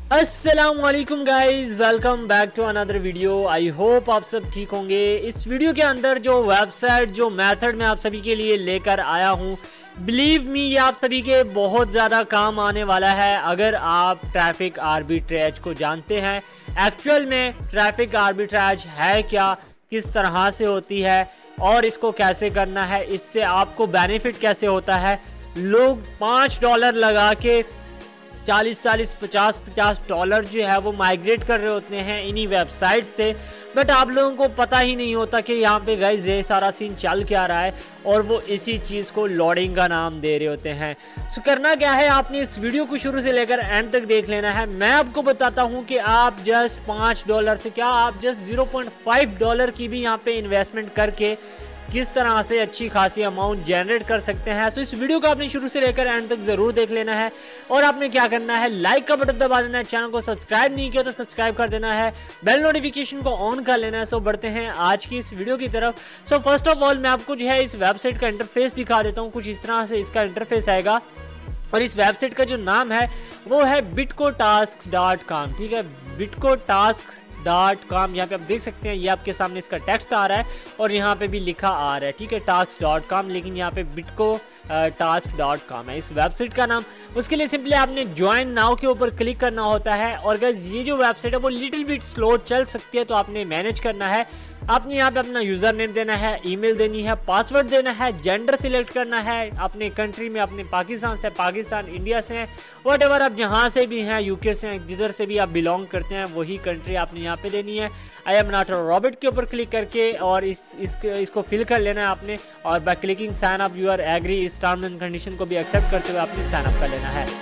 अस्सलाम वालेकुम guys, welcome back to another video. I hope आप सब ठीक होंगे। इस वीडियो के अंदर जो वेबसाइट जो मेथड मैं आप सभी के लिए लेकर आया हूँ, बिलीव मी ये आप सभी के बहुत ज़्यादा काम आने वाला है। अगर आप ट्रैफिक आर्बिट्रेज को जानते हैं, एक्चुअल में ट्रैफिक आर्बिट्रेज है क्या, किस तरह से होती है और इसको कैसे करना है, इससे आपको बेनिफिट कैसे होता है। लोग $5 लगा के 40-40, 50-50 डॉलर जो है वो माइग्रेट कर रहे होते हैं इन्हीं वेबसाइट से, बट आप लोगों को पता ही नहीं होता कि यहाँ पे गाइस ये सारा सीन चल क्या रहा है और वो इसी चीज़ को लोडिंग का नाम दे रहे होते हैं। सो करना क्या है, आपने इस वीडियो को शुरू से लेकर एंड तक देख लेना है। मैं आपको बताता हूँ कि आप जस्ट $5 से क्या, आप जस्ट $0.5 की भी यहाँ पे इन्वेस्टमेंट करके किस तरह से अच्छी खासी अमाउंट जनरेट कर सकते हैं। सो इस वीडियो को आपने शुरू से लेकर एंड तक जरूर देख लेना है और आपने क्या करना है, लाइक का बटन दबा देना है, चैनल को सब्सक्राइब नहीं किया तो सब्सक्राइब कर देना है, बेल नोटिफिकेशन को ऑन कर लेना है। सो बढ़ते हैं आज की इस वीडियो की तरफ। सो फर्स्ट ऑफ ऑल मैं आपको जो है इस वेबसाइट का इंटरफेस दिखा देता हूँ। कुछ इस तरह से इसका इंटरफेस आएगा और इस वेबसाइट का जो नाम है वो है bitcotasks.com। ठीक है, bitcotasks.com। यहाँ पे आप देख सकते हैं, ये आपके सामने इसका टेक्स्ट आ रहा है और यहाँ पे भी लिखा आ रहा है, ठीक है, tasks.com, लेकिन यहाँ पे bitcotasks.com है इस वेबसाइट का नाम। उसके लिए सिंपली आपने ज्वाइन नाउ के ऊपर क्लिक करना होता है। और गाइस ये जो वेबसाइट है वो लिटिल बिट स्लो चल सकती है, तो आपने मैनेज करना है। आपने यहाँ पे अपना यूज़र नेम देना है, ईमेल देनी है, पासवर्ड देना है, जेंडर सिलेक्ट करना है, अपने कंट्री में अपने पाकिस्तान से, पाकिस्तान इंडिया से हैं, वट एवर आप जहाँ से भी हैं, यूके से हैं, जिधर से भी आप बिलोंग करते हैं वही कंट्री आपने यहाँ पे देनी है। I am not a robot के ऊपर क्लिक करके और इसको फिल कर लेना है आपने, और by clicking sign up you are agree, इस टर्म एंड कंडीशन को भी एक्सेप्ट करते हुए आपने साइन अप कर लेना है।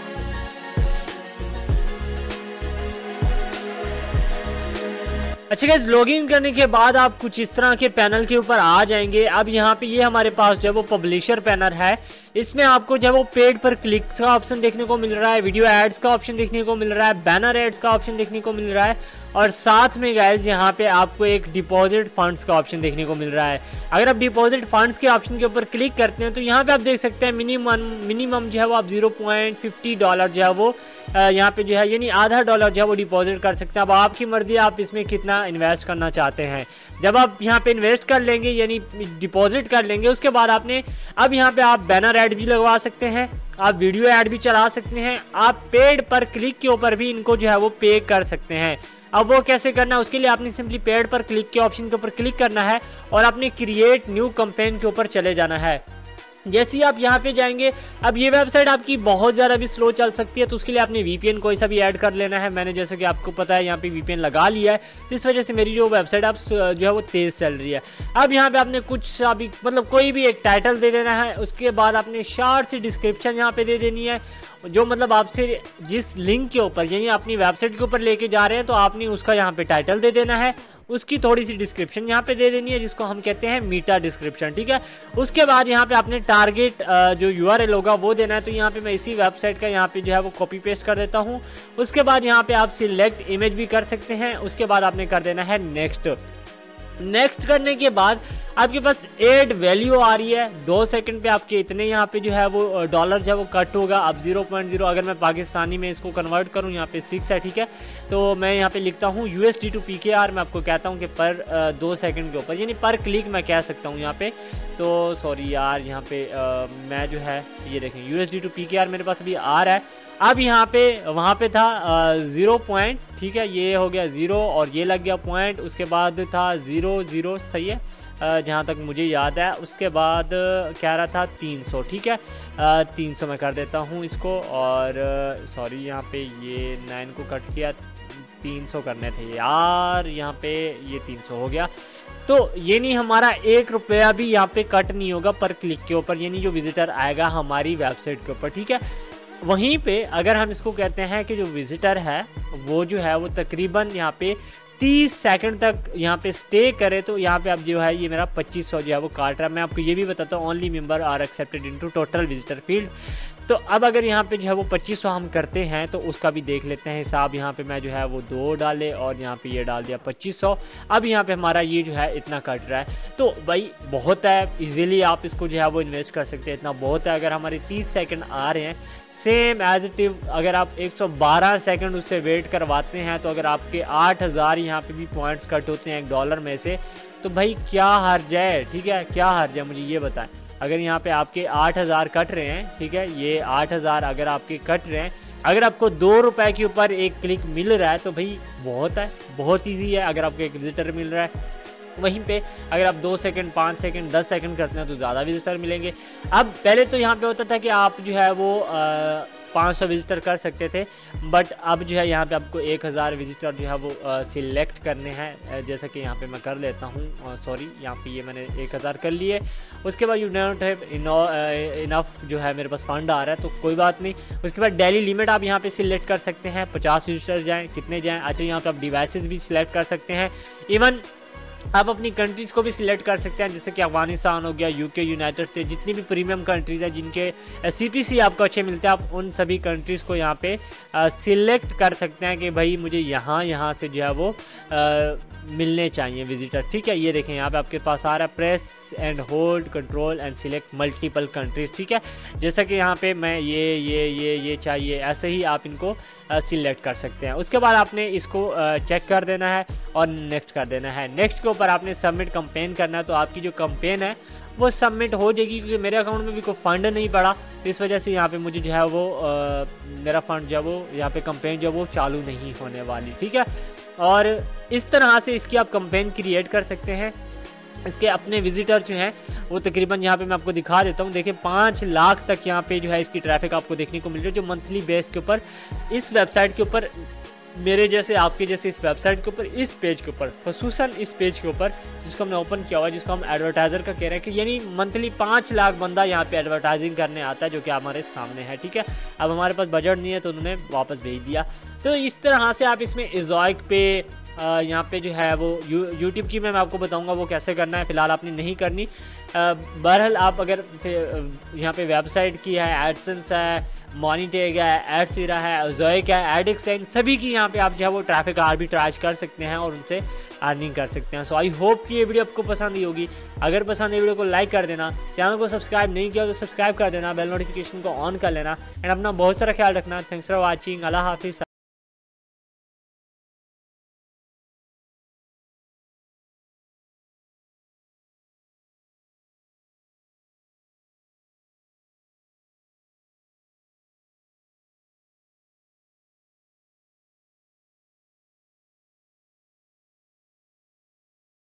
अच्छा गाइस, लॉगिन करने के बाद आप कुछ इस तरह के पैनल के ऊपर आ जाएंगे। अब यहाँ पे ये हमारे पास जो है वो पब्लिशर पैनल है, इसमें आपको जो है वो पेड पर क्लिक का ऑप्शन देखने को मिल रहा है, वीडियो एड्स का ऑप्शन देखने को मिल रहा है, बैनर एड्स का ऑप्शन देखने को मिल रहा है, और साथ में गाइस यहाँ पे आपको एक डिपॉजिट फंड्स का ऑप्शन देखने को मिल रहा है। अगर आप डिपॉजिट फंड्स के ऑप्शन के ऊपर क्लिक करते हैं तो यहाँ पे आप देख सकते हैं मिनिमम जो है वो आप $0.50 जो है वो यहाँ पे जो है यानी $0.50 जो है वो डिपॉजिट कर सकते हैं। अब आपकी मर्जी, आप इसमें कितना इन्वेस्ट करना चाहते हैं। जब आप यहाँ पे इन्वेस्ट कर लेंगे यानी डिपॉजिट कर लेंगे, उसके बाद आपने अब यहाँ पे आप बैनर ऐड भी लगवा सकते हैं, आप वीडियो ऐड भी चला सकते हैं, आप पेड पर क्लिक के ऊपर भी इनको जो है वो पे कर सकते हैं। अब वो कैसे करना है, उसके लिए आपने सिंपली पेड पर क्लिक के ऑप्शन के ऊपर क्लिक करना है और आपने क्रिएट न्यू कैंपेन के ऊपर चले जाना है। जैसे ही आप यहाँ पे जाएंगे, अब ये वेबसाइट आपकी बहुत ज़्यादा भी स्लो चल सकती है, तो उसके लिए आपने VPN कोई सा भी ऐड कर लेना है। मैंने जैसे कि आपको पता है यहाँ पे VPN लगा लिया है, जिस वजह से मेरी जो वेबसाइट अब जो है वो तेज़ चल रही है। अब यहाँ पे आपने कुछ सा भी मतलब कोई भी एक टाइटल दे देना है, उसके बाद आपने शॉर्ट सी डिस्क्रिप्शन यहाँ पे दे देनी है, जो मतलब आपसे जिस लिंक के ऊपर यानी अपनी वेबसाइट के ऊपर लेके जा रहे हैं तो आपने उसका यहाँ पे टाइटल दे देना है, उसकी थोड़ी सी डिस्क्रिप्शन यहाँ पे दे देनी है, जिसको हम कहते हैं मीटा डिस्क्रिप्शन। ठीक है, उसके बाद यहाँ पे आपने टारगेट जो URL होगा वो देना है। तो यहाँ पे मैं इसी वेबसाइट का यहाँ पे जो है वो कॉपी पेस्ट कर देता हूँ। उसके बाद यहाँ पे आप सिलेक्ट इमेज भी कर सकते हैं। उसके बाद आपने कर देना है नेक्स्ट करने के बाद आपके पास एड वैल्यू आ रही है, 2 सेकंड पे आपके इतने यहाँ पे जो है वो डॉलर जो है वो कट होगा। अब 0.0 अगर मैं पाकिस्तानी में इसको कन्वर्ट करूँ, यहाँ पे 6 है, ठीक है, तो मैं यहाँ पे लिखता हूँ USD to PKR। मैं आपको कहता हूँ कि पर 2 सेकंड के ऊपर यानी पर क्लिक मैं कह सकता हूँ यहाँ पे। तो सॉरी यार, यहाँ पे मैं जो है ये देखें USD to PKR मेरे पास अभी आ रहा है। अब यहाँ पे वहाँ पे था 0 पॉइंट, ठीक है, ये हो गया 0 और ये लग गया पॉइंट, उसके बाद था 0 सही है जहाँ तक मुझे याद है। उसके बाद कह रहा था 300, ठीक है, 300 मैं कर देता हूँ इसको, और सॉरी यहाँ पे ये 9 को कट किया, 300 करने थे यार, यहाँ पे ये 300 हो गया। तो ये नहीं, हमारा ₹1 भी यहाँ पे कट नहीं होगा पर क्लिक के ऊपर, यानी जो विजिटर आएगा हमारी वेबसाइट के ऊपर, ठीक है। वहीं पे अगर हम इसको कहते हैं कि जो विजिटर है वो जो है वो तकरीबन यहाँ पे 30 सेकंड तक यहाँ पे स्टे करे, तो यहाँ पे अब जो है ये मेरा 2500 जो है वो काट रहा है। मैं आपको ये भी बताता हूँ, only member are accepted into total visitor field. तो अब अगर यहाँ पे जो है वो 2500 हम करते हैं तो उसका भी देख लेते हैं हिसाब। यहाँ पे मैं जो है वो 2 डाले और यहाँ पे ये डाल दिया 2500। अब यहाँ पे हमारा ये जो है इतना कट रहा है, तो भाई बहुत है, इजीली आप इसको जो है वो इन्वेस्ट कर सकते हैं, इतना बहुत है। अगर हमारे 30 सेकंड आ रहे हैं सेम एज इट इव, अगर आप 112 सेकंड उससे वेट करवाते हैं तो अगर आपके 8000 यहाँ पे भी पॉइंट्स कट होते हैं $1 में से, तो भाई क्या हर्ज है, ठीक है, क्या हर्ज है, मुझे ये बताएं। अगर यहाँ पे आपके 8000 कट रहे हैं, ठीक है, ये 8000 अगर आपके कट रहे हैं, अगर आपको 2 रुपए के ऊपर एक क्लिक मिल रहा है तो भाई बहुत है, बहुत ईजी है। अगर आपको एक विजिटर मिल रहा है, वहीं पे अगर आप 2 सेकंड 5 सेकंड 10 सेकंड करते हैं तो ज़्यादा विजिटर मिलेंगे। अब पहले तो यहाँ पे होता था कि आप जो है वो 500 विजिटर कर सकते थे, बट अब जो है यहाँ पे आपको 1000 विजिटर जो है वो सिलेक्ट करने हैं। जैसा कि यहाँ पे मैं कर लेता हूँ, सॉरी यहाँ पे ये मैंने 1000 कर लिए। उसके बाद यू डोंट हैव इनफ जो है मेरे पास फंड आ रहा है, तो कोई बात नहीं। उसके बाद डेली लिमिट आप यहाँ पे सिलेक्ट कर सकते हैं, 50 विजिटर जाएँ, कितने जाएँ। अच्छा, यहाँ पे आप डिवाइसेस भी सिलेक्ट कर सकते हैं, इवन आप अपनी कंट्रीज़ को भी सिलेक्ट कर सकते हैं, जैसे कि अफगानिस्तान हो गया, यूके, यूनाइटेड स्टेट, जितनी भी प्रीमियम कंट्रीज़ हैं जिनके सीपीसी आपको अच्छे मिलते हैं, आप उन सभी कंट्रीज़ को यहाँ पे सिलेक्ट कर सकते हैं कि भाई मुझे यहाँ से जो है वो मिलने चाहिए विजिटर, ठीक है। ये देखें यहाँ पे आपके पास आ रहा है press and hold control and select multiple countries, ठीक है। जैसा कि यहाँ पे मैं ये चाहिए, ऐसे ही आप इनको सिलेक्ट कर सकते हैं। उसके बाद आपने इसको चेक कर देना है और नेक्स्ट कर देना है। नेक्स्ट के ऊपर आपने सबमिट कंपेन करना है, तो आपकी जो कंपेन है वो सबमिट हो जाएगी, क्योंकि मेरे अकाउंट में भी कोई फंड नहीं पड़ा, तो इस वजह से यहाँ पे मुझे जो है वो मेरा फंड जो है वो यहाँ पे कंपेन जो है वो चालू नहीं होने वाली, ठीक है। और इस तरह से इसकी आप कंपेन क्रिएट कर सकते हैं। इसके अपने विजिटर जो हैं वो तकरीबन यहाँ पे मैं आपको दिखा देता हूँ, देखिए 5 लाख तक यहाँ पे जो है इसकी ट्रैफिक आपको देखने को मिल रही है, जो मंथली बेस के ऊपर इस वेबसाइट के ऊपर, मेरे जैसे आपके जैसे इस वेबसाइट के ऊपर, इस पेज के ऊपर, खसूसन इस पेज के ऊपर जिसको हमने ओपन किया हुआ है, जिसको हम एडवर्टाइज़र का कह रहे हैं कि यानी मंथली 5 लाख बंदा यहाँ पे एडवर्टाइजिंग करने आता है, जो कि हमारे सामने है, ठीक है। अब हमारे पास बजट नहीं है तो उन्होंने वापस भेज दिया। तो इस तरह से आप इसमें इज़ोइक पे यहाँ पे जो है वो यूट्यूब की मैं आपको बताऊंगा वो कैसे करना है, फ़िलहाल आपने नहीं करनी। बहरहाल आप अगर यहाँ पे वेबसाइट की है, एडसेंस है, मॉनिटेग है, एडसीरा है, ज़ोइक है, एडिक्स है, इन सभी की यहाँ पे आप जो है वो ट्रैफिक आर्बिट्राज कर सकते हैं और उनसे अर्निंग कर सकते हैं। सो आई होप कि ये वीडियो आपको पसंद ही होगी। अगर पसंद है वीडियो को लाइक कर देना, चैनल को सब्सक्राइब नहीं किया तो सब्सक्राइब कर देना, बेल नोटिफिकेशन को ऑन कर लेना, एंड अपना बहुत सारा ख्याल रखना। थैंक्स फॉर वॉचिंग, अल्लाह हाफिज़।